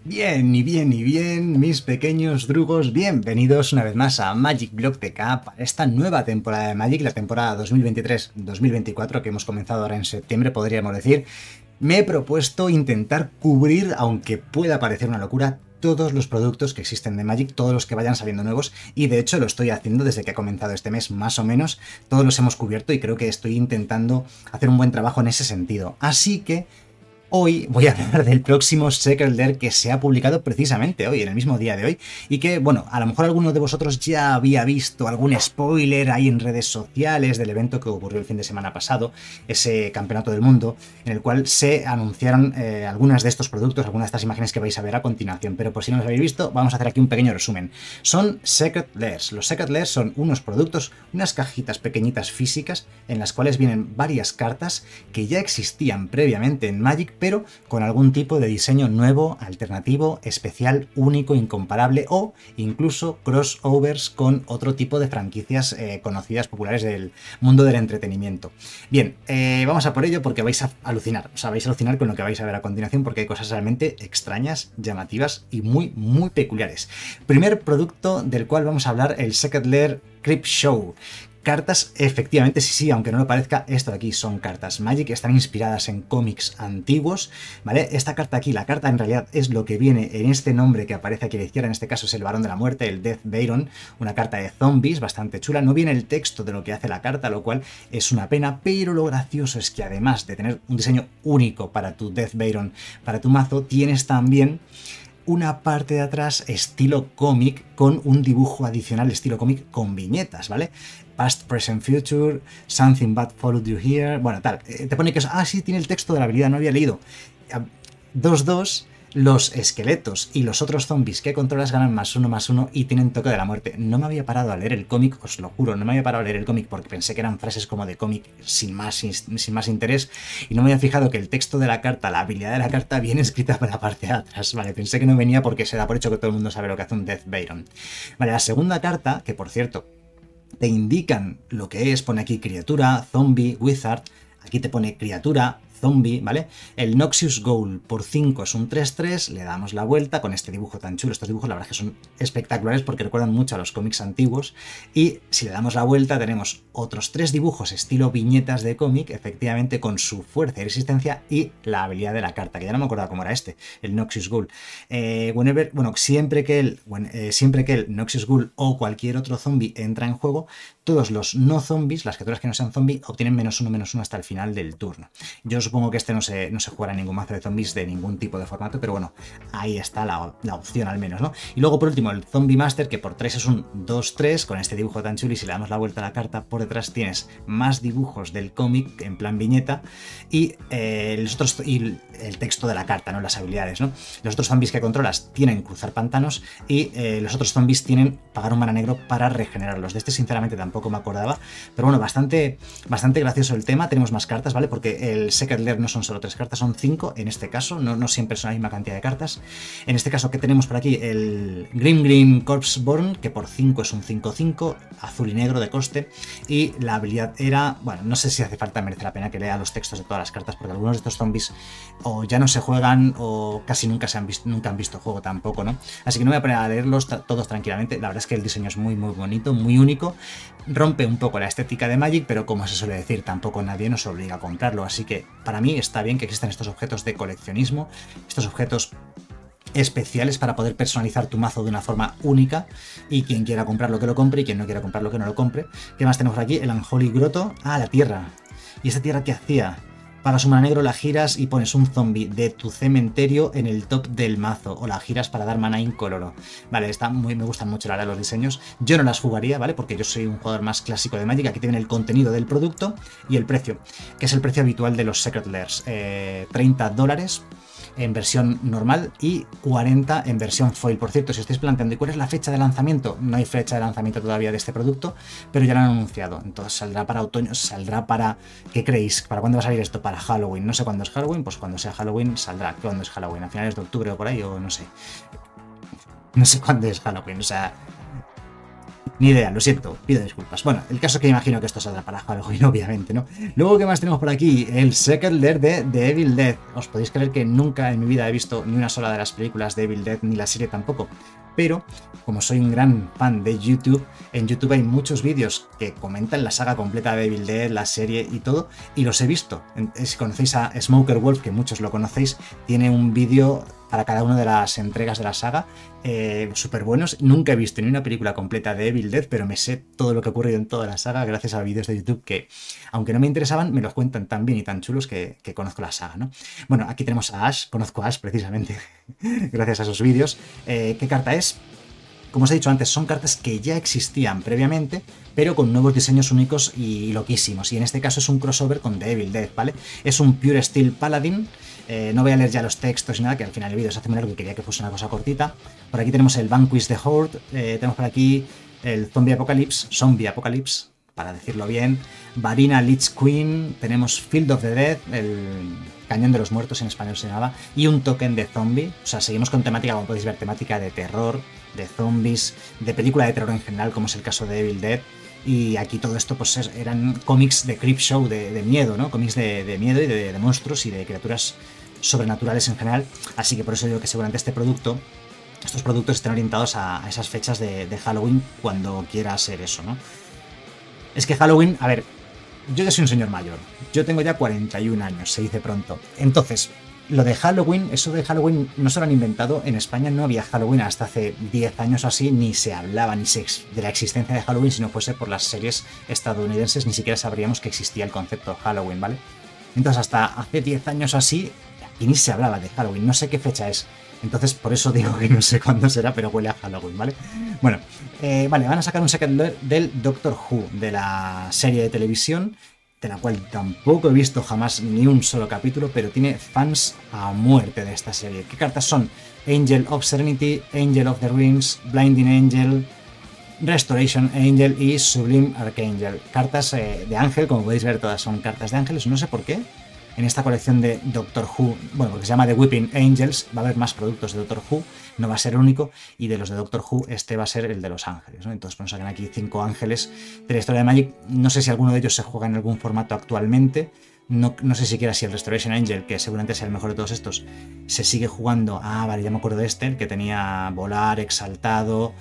Bien, y bien, y bien, mis pequeños drugos, bienvenidos una vez más a Magic Block TK para esta nueva temporada de Magic, la temporada 2023-2024 que hemos comenzado ahora en septiembre, podríamos decir. Me he propuesto intentar cubrir, aunque pueda parecer una locura, todos los productos que existen de Magic, todos los que vayan saliendo nuevos, y de hecho lo estoy haciendo desde que ha comenzado este mes, más o menos, todos los hemos cubierto y creo que estoy intentando hacer un buen trabajo en ese sentido. Así que hoy voy a hablar del próximo Secret Lair que se ha publicado precisamente hoy, en el mismo día de hoy, y que, bueno, a lo mejor alguno de vosotros ya había visto algún spoiler ahí en redes sociales del evento que ocurrió el fin de semana pasado, ese campeonato del mundo, en el cual se anunciaron algunas de estos productos, algunas de estas imágenes que vais a ver a continuación, pero por si no los habéis visto, vamos a hacer aquí un pequeño resumen. Son Secret Lairs. Los Secret Lairs son unos productos, unas cajitas pequeñitas físicas, en las cuales vienen varias cartas que ya existían previamente en Magic, pero con algún tipo de diseño nuevo, alternativo, especial, único, incomparable o incluso crossovers con otro tipo de franquicias conocidas, populares del mundo del entretenimiento. Bien, vamos a por ello porque vais a alucinar, o sea, vais a alucinar con lo que vais a ver a continuación porque hay cosas realmente extrañas, llamativas y muy peculiares. Primer producto del cual vamos a hablar, el Secret Lair Creepshow. Cartas, efectivamente, sí, aunque no lo parezca, esto de aquí son cartas Magic, están inspiradas en cómics antiguos, ¿vale? Esta carta aquí, la carta en realidad es lo que viene en este nombre que aparece aquí a la izquierda, en este caso es el Varón de la Muerte, el Death Baron, una carta de zombies bastante chula, no viene el texto de lo que hace la carta, lo cual es una pena, pero lo gracioso es que además de tener un diseño único para tu Death Baron, para tu mazo, tienes también una parte de atrás estilo cómic con un dibujo adicional estilo cómic con viñetas, ¿vale? Past, Present, Future, Something Bad Followed You Here, bueno, tal. Te pone que es, sí, tiene el texto de la habilidad, no había leído. 2-2, los esqueletos y los otros zombies que controlas ganan +1/+1 y tienen toque de la muerte. No me había parado a leer el cómic, os lo juro, no me había parado a leer el cómic porque pensé que eran frases como de cómic sin más interés y no me había fijado que el texto de la carta, la habilidad de la carta viene escrita por la parte de atrás, vale, pensé que no venía porque se da por hecho que todo el mundo sabe lo que hace un Death Baron. Vale, la segunda carta, que por cierto te indican lo que es, pone aquí criatura, zombie, wizard, aquí te pone criatura, zombie, ¿vale? El Noxious Ghoul por 5 es un 3-3, le damos la vuelta con este dibujo tan chulo. Estos dibujos la verdad es que son espectaculares porque recuerdan mucho a los cómics antiguos y si le damos la vuelta tenemos otros 3 dibujos estilo viñetas de cómic, efectivamente con su fuerza y resistencia y la habilidad de la carta, que ya no me acordaba cómo era este, el Noxious Ghoul. Siempre que el Noxious Ghoul o cualquier otro zombie entra en juego, todos los no zombies, las criaturas que no sean zombie, obtienen -1/-1 hasta el final del turno. Yo supongo que este no se jugará en ningún mazo de zombies de ningún tipo de formato, pero bueno, ahí está la opción al menos, ¿no? Y luego por último el Zombie Master, que por 3 es un 2-3, con este dibujo tan chulo y si le damos la vuelta a la carta, por detrás tienes más dibujos del cómic en plan viñeta y el texto de la carta, ¿no? Las habilidades, ¿no? Los otros zombies que controlas tienen cruzar pantanos y los otros zombies tienen pagar un mana negro para regenerarlos. De este sinceramente tampoco me acordaba, pero bueno, bastante gracioso el tema. Tenemos más cartas, ¿vale? Porque el Secret Lair no son solo 3 cartas, son 5 en este caso, no siempre son la misma cantidad de cartas. En este caso que tenemos por aquí el Grim Corpseborn, que por 5 es un 5-5, azul y negro de coste, y la habilidad era, bueno, no sé si hace falta, merece la pena que lea los textos de todas las cartas, porque algunos de estos zombies o ya no se juegan o casi nunca han visto juego tampoco, ¿no? Así que no me voy a poner a leerlos todos tranquilamente. La verdad es que el diseño es muy bonito, muy único, rompe un poco la estética de Magic, pero como se suele decir, tampoco nadie nos obliga a comprarlo, así que para mí está bien que existan estos objetos de coleccionismo, estos objetos especiales para poder personalizar tu mazo de una forma única y quien quiera comprarlo que lo compre y quien no quiera comprarlo que no lo compre. ¿Qué más tenemos por aquí? El Unholy Grotto, la tierra. ¿Y esta tierra qué hacía? Pagas un mana negro, la giras y pones un zombie de tu cementerio en el top del mazo, o la giras para dar mana incoloro. Vale, me gustan mucho la verdad los diseños. Yo no las jugaría, ¿vale? Porque yo soy un jugador más clásico de Magic. Aquí tienen el contenido del producto y el precio, que es el precio habitual de los Secret Lairs. $30 en versión normal y 40 en versión foil. Por cierto, si estáis planteando ¿y cuál es la fecha de lanzamiento? No hay fecha de lanzamiento todavía de este producto, pero ya lo han anunciado. Entonces saldrá para otoño, saldrá para... ¿Qué creéis? ¿Para cuándo va a salir esto? Para Halloween. No sé cuándo es Halloween, pues cuando sea Halloween saldrá. ¿Cuándo es Halloween? ¿A finales de octubre o por ahí? O no sé. No sé cuándo es Halloween, o sea... Ni idea, lo siento, pido disculpas. Bueno, el caso es que imagino que esto saldrá para Halloween, obviamente, ¿no? Luego, ¿qué más tenemos por aquí? El Secret Lair de The Evil Dead. Os podéis creer que nunca en mi vida he visto ni una sola de las películas de Evil Dead, ni la serie tampoco. Pero, como soy un gran fan de YouTube, en YouTube hay muchos vídeos que comentan la saga completa de Evil Dead, la serie y todo, y los he visto. Si conocéis a Smoker Wolf, que muchos lo conocéis, tiene un vídeo para cada una de las entregas de la saga, súper buenos. Nunca he visto ni una película completa de Evil Dead, pero me sé todo lo que ha ocurrido en toda la saga gracias a vídeos de YouTube que, aunque no me interesaban, me los cuentan tan bien y tan chulos que conozco la saga, ¿no? Bueno, aquí tenemos a Ash, conozco a Ash precisamente gracias a esos vídeos. ¿Qué carta es? Como os he dicho antes, son cartas que ya existían previamente, pero con nuevos diseños únicos y loquísimos. Y en este caso es un crossover con The Evil Dead, ¿vale? Es un Pure Steel Paladin. No voy a leer ya los textos ni nada, que al final el vídeo se hace muy largo y quería que fuese una cosa cortita. Por aquí tenemos el Vanquish the Horde. Tenemos por aquí el Zombie Apocalypse, para decirlo bien. Varina Lich Queen. Tenemos Field of the Dead, el Cañón de los Muertos en español se llamaba. Y un token de zombie. O sea, seguimos con temática, como podéis ver, temática de terror, de zombies, de película de terror en general, como es el caso de Evil Dead. Y aquí todo esto pues eran cómics de Creepshow, de miedo, ¿no? Cómics de miedo y de monstruos y de criaturas sobrenaturales en general. Así que por eso digo que seguramente estos productos estén orientados a esas fechas de Halloween, cuando quiera ser eso, ¿no? Es que Halloween, a ver, yo ya soy un señor mayor. Yo tengo ya 41 años, se dice pronto. Entonces, lo de Halloween, eso de Halloween no se lo han inventado. En España no había Halloween hasta hace 10 años o así, ni se hablaba de la existencia de Halloween si no fuese por las series estadounidenses, ni siquiera sabríamos que existía el concepto Halloween, ¿vale? Entonces hasta hace 10 años o así, aquí ni se hablaba de Halloween, no sé qué fecha es. Entonces por eso digo que no sé cuándo será, pero huele a Halloween, ¿vale? Bueno, vale, van a sacar un Secret Lair del Doctor Who, de la serie de televisión, de la cual tampoco he visto jamás ni un solo capítulo, pero tiene fans a muerte de esta serie. ¿Qué cartas son? Angel of Serenity, Angel of the Rings, Blinding Angel, Restoration Angel y Sublime Archangel. Cartas de ángel, como podéis ver, todas son cartas de ángeles, no sé por qué. En esta colección de Doctor Who, bueno, porque se llama The Weeping Angels, va a haber más productos de Doctor Who, no va a ser el único, y de los de Doctor Who, este va a ser el de los ángeles, ¿no? Entonces, pues nos sacan aquí 5 ángeles de la historia de Magic. No sé si alguno de ellos se juega en algún formato actualmente. No sé siquiera si el Restoration Angel, que seguramente sea el mejor de todos estos, se sigue jugando. Ah, vale, ya me acuerdo de este, el que tenía volar, exaltado.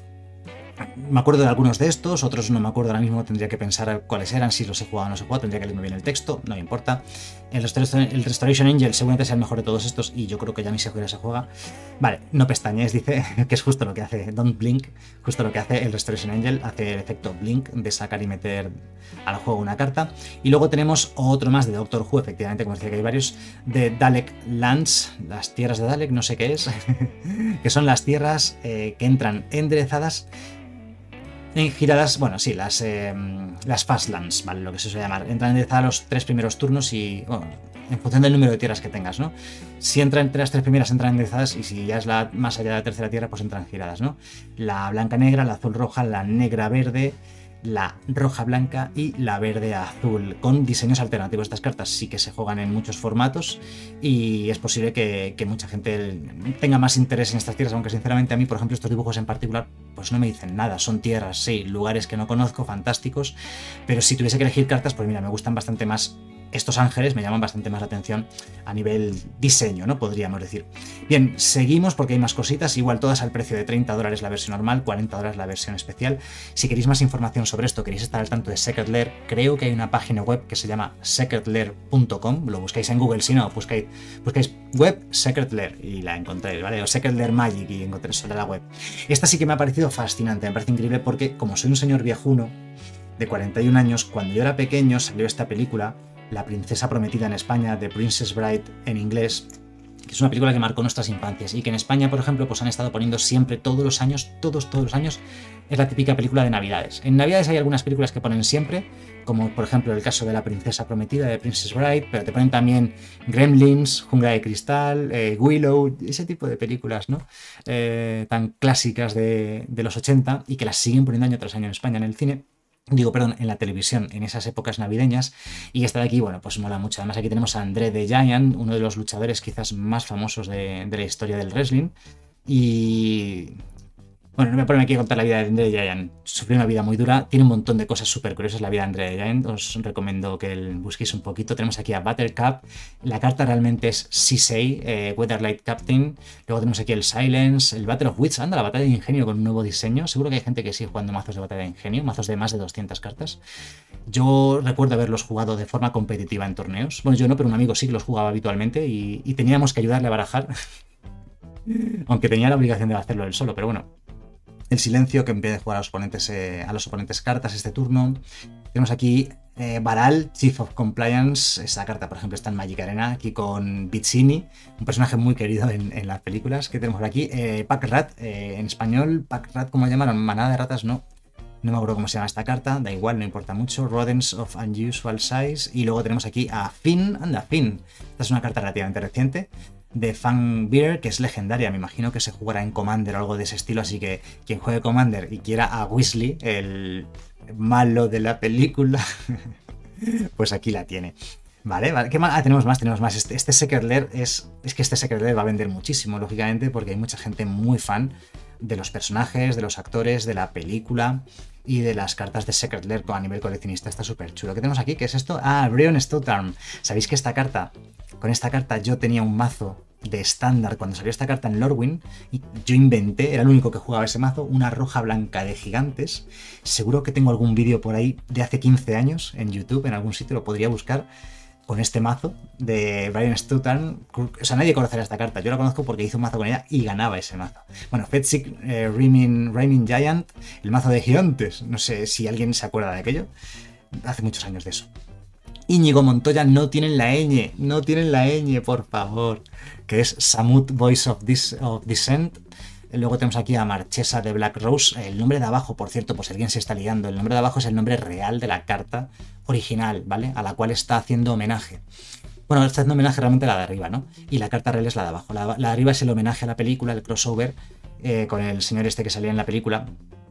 Me acuerdo de algunos de estos, otros no me acuerdo ahora mismo, tendría que pensar cuáles eran, si los he jugado o no se jugado, tendría que leerme bien el texto, no me importa. El Restoration Angel seguramente sea el mejor de todos estos y yo creo que ya ni siquiera se juega. Vale, no pestañees, dice, que es justo lo que hace Don't Blink, justo lo que hace el Restoration Angel, hace el efecto Blink de sacar y meter al juego una carta. Y luego tenemos otro más de Doctor Who, efectivamente, como decía que hay varios, de Dalek Lands, las tierras de Dalek, no sé qué es, que son las tierras que entran enderezadas en giradas, bueno, sí, las Fastlands, ¿vale? Lo que se suele llamar. Entran enderezadas los 3 primeros turnos y, bueno, en función del número de tierras que tengas, ¿no? Si entran entre las 3 primeras, entran enderezadas, y si ya es la más allá de la tercera tierra, pues entran giradas, ¿no? La blanca-negra, la azul-roja, la negra-verde, la roja-blanca y la verde-azul, con diseños alternativos. Estas cartas sí que se juegan en muchos formatos y es posible que mucha gente tenga más interés en estas tierras, aunque sinceramente a mí, por ejemplo, estos dibujos en particular pues no me dicen nada. Son tierras, sí, lugares que no conozco, fantásticos, pero si tuviese que elegir cartas, pues mira, me gustan bastante más estos ángeles, me llaman bastante más la atención a nivel diseño, ¿no? Podríamos decir. Bien, seguimos porque hay más cositas, igual todas al precio de $30 la versión normal, $40 la versión especial. Si queréis más información sobre esto, queréis estar al tanto de Secret Lair, creo que hay una página web que se llama secretlair.com, lo buscáis en Google, si no, buscáis web Secret Lair y la encontráis, ¿vale? O Secret Lair Magic y encontráis sobre la web. Esta sí que me ha parecido fascinante, me parece increíble porque, como soy un señor viejuno de 41 años, cuando yo era pequeño salió esta película, La princesa prometida en España, The Princess Bride en inglés, que es una película que marcó nuestras infancias y que en España, por ejemplo, pues han estado poniendo siempre, todos los años, todos los años, es la típica película de Navidades. En Navidades hay algunas películas que ponen siempre, como por ejemplo el caso de La princesa prometida, de Princess Bride, pero te ponen también Gremlins, Jungla de Cristal, Willow, ese tipo de películas, ¿no? Tan clásicas de los 80 y que las siguen poniendo año tras año en España en el cine. Digo, perdón, en la televisión, en esas épocas navideñas, y esta de aquí, bueno, pues mola mucho. Además aquí tenemos a André the Giant, uno de los luchadores quizás más famosos de la historia del wrestling, y Bueno, no me ponen aquí a contar la vida de Andre the Giant. Sufrió una vida muy dura, tiene un montón de cosas súper curiosas la vida de Andre the Giant. Os recomiendo que busquéis un poquito. Tenemos aquí a Buttercup. La carta realmente es Sisei, Weatherlight Captain. Luego tenemos aquí el Silence, el Battle of Wits. Anda, la batalla de ingenio con un nuevo diseño. Seguro que hay gente que sigue jugando mazos de batalla de ingenio, mazos de más de 200 cartas. Yo recuerdo haberlos jugado de forma competitiva en torneos. Bueno, yo no, pero un amigo sí que los jugaba habitualmente y teníamos que ayudarle a barajar. Aunque tenía la obligación de hacerlo él solo, pero bueno. El silencio que impide jugar a los oponentes cartas este turno. Tenemos aquí Baral, Chief of Compliance. Esta carta, por ejemplo, está en Magic Arena, aquí con Vizzini, un personaje muy querido en las películas. ¿Qué tenemos por aquí? Pack Rat, en español, Pack Rat, ¿cómo llamaron? Manada de ratas, no. No me acuerdo cómo se llama esta carta, da igual, no importa mucho. Rodents of Unusual Size. Y luego tenemos aquí a Finn. Anda, Finn. Esta es una carta relativamente reciente de Fangbearer, que es legendaria. Me imagino que se jugará en Commander o algo de ese estilo, así que quien juegue Commander y quiera a Weasley, el malo de la película, pues aquí la tiene. Vale. ¿Qué más? Tenemos más. Este Secret Lair es que este Secret Lair va a vender muchísimo, lógicamente, porque hay mucha gente muy fan de los personajes, de los actores, de la película y de las cartas de Secret Lair a nivel coleccionista. Está súper chulo. ¿Qué tenemos aquí? ¿Qué es esto? Ah, Brionne Stoutarm. ¿Sabéis que con esta carta yo tenía un mazo de estándar cuando salió esta carta en Lorwyn? Y yo inventé, era el único que jugaba ese mazo, una roja blanca de gigantes. Seguro que tengo algún vídeo por ahí de hace 15 años en YouTube, en algún sitio lo podría buscar, con este mazo de Brionne Stoutarm. O sea, nadie conocerá esta carta. Yo la conozco porque hice un mazo con ella y ganaba ese mazo. Bueno, Fetzik, Rhyming Giant, el mazo de gigantes. No sé si alguien se acuerda de aquello. Hace muchos años de eso. Íñigo Montoya, no tienen la ñ, por favor. Que es Samut Voice of Dissent. Luego tenemos aquí a Marchesa de Black Rose. El nombre de abajo, por cierto, pues alguien se está liando. El nombre de abajo es el nombre real de la carta original, ¿vale? A la cual está haciendo homenaje. Bueno, está haciendo homenaje realmente a la de arriba, ¿no? Y la carta real es la de abajo. La de arriba es el homenaje a la película, el crossover, con el señor este que salía en la película.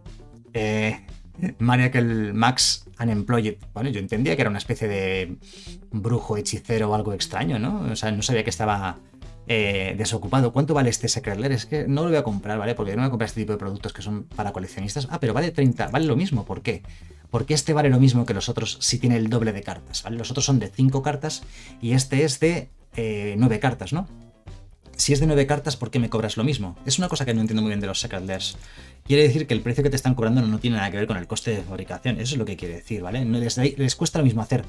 Miracle Max Unemployed. Bueno, yo entendía que era una especie de brujo, hechicero o algo extraño, ¿no? O sea, no sabía que estaba desocupado. ¿Cuánto vale este Secret Lair? Es que no lo voy a comprar, ¿vale? Porque no voy a comprar este tipo de productos que son para coleccionistas. Ah, pero vale 30, vale lo mismo. ¿Por qué? Porque este vale lo mismo que los otros si tiene el doble de cartas, ¿vale? Los otros son de 5 cartas y este es de 9 cartas, ¿no? Si es de 9 cartas, ¿por qué me cobras lo mismo? Es una cosa que no entiendo muy bien de los Secret Lairs. Quiere decir que el precio que te están cobrando no tiene nada que ver con el coste de fabricación. Eso es lo que quiere decir, ¿vale? No, les cuesta lo mismo hacer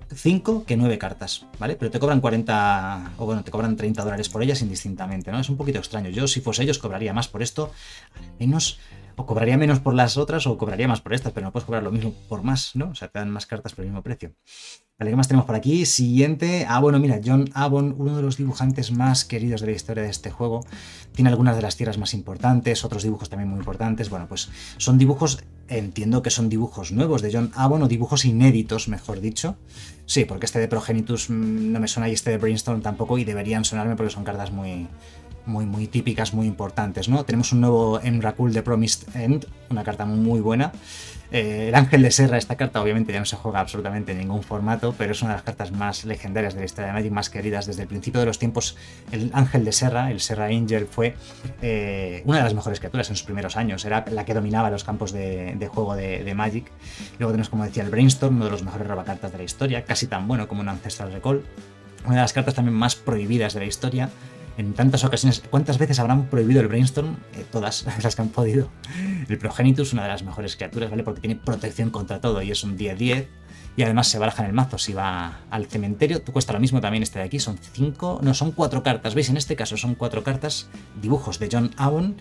5 que 9 cartas, ¿vale? Pero te cobran 40, o bueno, te cobran $30 por ellas indistintamente, ¿no? Es un poquito extraño. Yo, si fuese ellos, cobraría más por esto, menos, o cobraría menos por las otras, o cobraría más por estas, pero no puedes cobrar lo mismo por más, ¿no? O sea, te dan más cartas por el mismo precio. Vale, ¿qué más tenemos por aquí? Siguiente. Ah, bueno, mira, John Avon, uno de los dibujantes más queridos de la historia de este juego. Tiene algunas de las tierras más importantes, otros dibujos también muy importantes. Bueno, pues son dibujos, entiendo que son dibujos nuevos de John Avon, o dibujos inéditos, mejor dicho. Sí, porque este de Progenitus no me suena y este de Brainstorm tampoco, y deberían sonarme porque son cartas muy típicas, muy importantes, ¿no? Tenemos un nuevo Emrakul de Promised End, una carta muy buena. El Ángel de Serra, esta carta obviamente ya no se juega absolutamente en ningún formato, pero es una de las cartas más legendarias de la historia de Magic, más queridas desde el principio de los tiempos. El Ángel de Serra, el Serra Angel, fue una de las mejores criaturas en sus primeros años, era la que dominaba los campos de juego de Magic. Luego tenemos, como decía, el Brainstorm, uno de los mejores robacartas de la historia, casi tan bueno como un Ancestral Recall, una de las cartas también más prohibidas de la historia. En tantas ocasiones, ¿cuántas veces habrán prohibido el Brainstorm? Todas las que han podido. El Progenitus, una de las mejores criaturas, ¿vale? Porque tiene protección contra todo y es un 10-10. Y además se baraja en el mazo si va al cementerio. Cuesta lo mismo también este de aquí, son 5, no, son 4 cartas. ¿Veis? En este caso son 4 cartas, dibujos de John Avon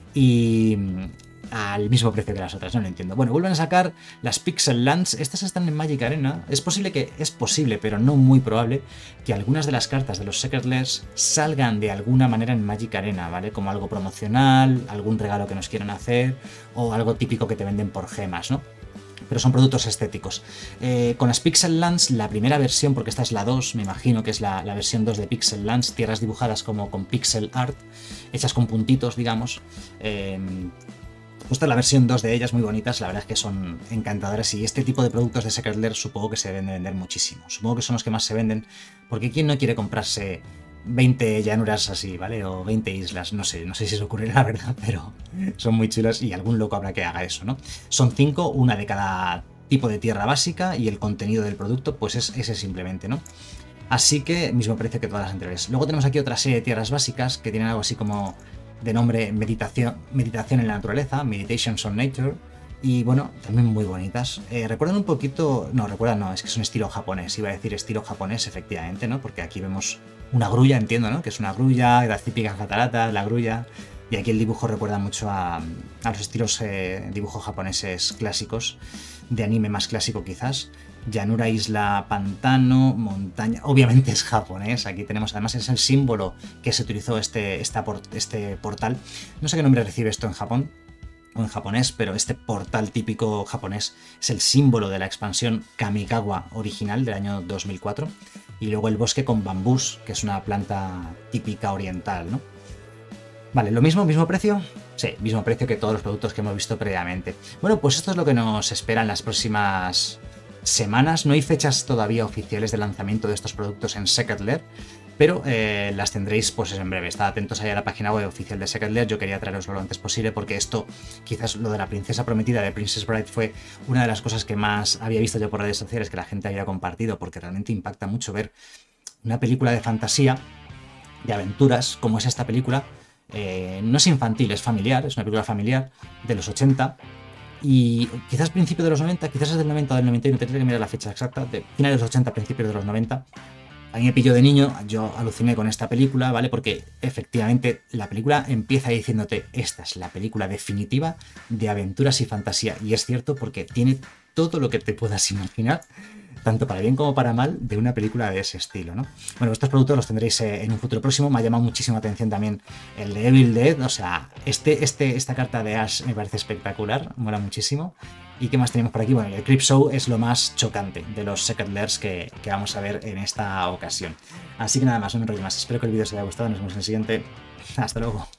y al mismo precio que las otras, no lo entiendo. Bueno, vuelven a sacar las Pixel Lands, estas están en Magic Arena. Es posible, pero no muy probable, que algunas de las cartas de los Secret Lairs salgan de alguna manera en Magic Arena, ¿vale? Como algo promocional, algún regalo que nos quieran hacer, o algo típico que te venden por gemas, ¿no? Pero son productos estéticos. Con las Pixel Lands, la primera versión, porque esta es la 2, me imagino que es la versión 2 de Pixel Lands, tierras dibujadas como con pixel art, hechas con puntitos, digamos. Esta es la versión 2 de ellas, muy bonitas, la verdad es que son encantadoras, y este tipo de productos de Secret Lair supongo que se deben de vender muchísimo. Supongo que son los que más se venden, porque ¿quién no quiere comprarse 20 llanuras así, ¿vale? O 20 islas, no sé si se ocurre la verdad, pero son muy chulos y algún loco habrá que haga eso, ¿no? Son 5, una de cada tipo de tierra básica y el contenido del producto pues es ese simplemente, ¿no? Así que mismo precio que todas las anteriores. Luego tenemos aquí otra serie de tierras básicas que tienen algo así como de nombre meditación en la naturaleza, Meditations on Nature, y bueno, también muy bonitas. Recuerdan un poquito, no, recuerdan no, es que es un estilo japonés, iba a decir estilo japonés efectivamente, ¿no? Porque aquí vemos una grulla, entiendo, ¿no? Que es una grulla, las típicas cataratas, la grulla, y aquí el dibujo recuerda mucho a los estilos dibujos japoneses clásicos, de anime más clásico quizás. Llanura, isla, pantano, montaña. Obviamente es japonés. Aquí tenemos, además, es el símbolo que se utilizó este portal. No sé qué nombre recibe esto en Japón o en japonés, pero este portal típico japonés es el símbolo de la expansión Kamikawa original del año 2004. Y luego el bosque con bambús, que es una planta típica oriental, ¿no? Vale, ¿lo mismo? ¿Mismo precio? Sí, mismo precio que todos los productos que hemos visto previamente. Bueno, pues esto es lo que nos espera en las próximas semanas. No hay fechas todavía oficiales de lanzamiento de estos productos en Second Lair, pero las tendréis pues en breve. Estad atentos ahí a la página web oficial de Second Lair. Yo quería traeroslo lo antes posible porque esto, quizás lo de la princesa prometida de Princess Bride, fue una de las cosas que más había visto yo por redes sociales que la gente había compartido, porque realmente impacta mucho ver una película de fantasía, de aventuras, como es esta película. No es infantil, es familiar, es una película familiar de los 80 y quizás principio de los 90, quizás es del 90 o del 91, tendré que mirar la fecha exacta, de finales de los 80, principios de los 90. A mí me pilló de niño, yo aluciné con esta película, ¿vale? Porque efectivamente la película empieza diciéndote, esta es la película definitiva de aventuras y fantasía, y es cierto porque tiene todo lo que te puedas imaginar, tanto para bien como para mal, de una película de ese estilo, ¿no? Bueno, estos productos los tendréis en un futuro próximo. Me ha llamado muchísima atención también el de Evil Dead, o sea, esta carta de Ash me parece espectacular, mola muchísimo. ¿Y qué más tenemos por aquí? Bueno, el Creep Show es lo más chocante de los Second Lairs que vamos a ver en esta ocasión. Así que nada más, no me enrollo más. Espero que el vídeo os haya gustado, nos vemos en el siguiente. Hasta luego.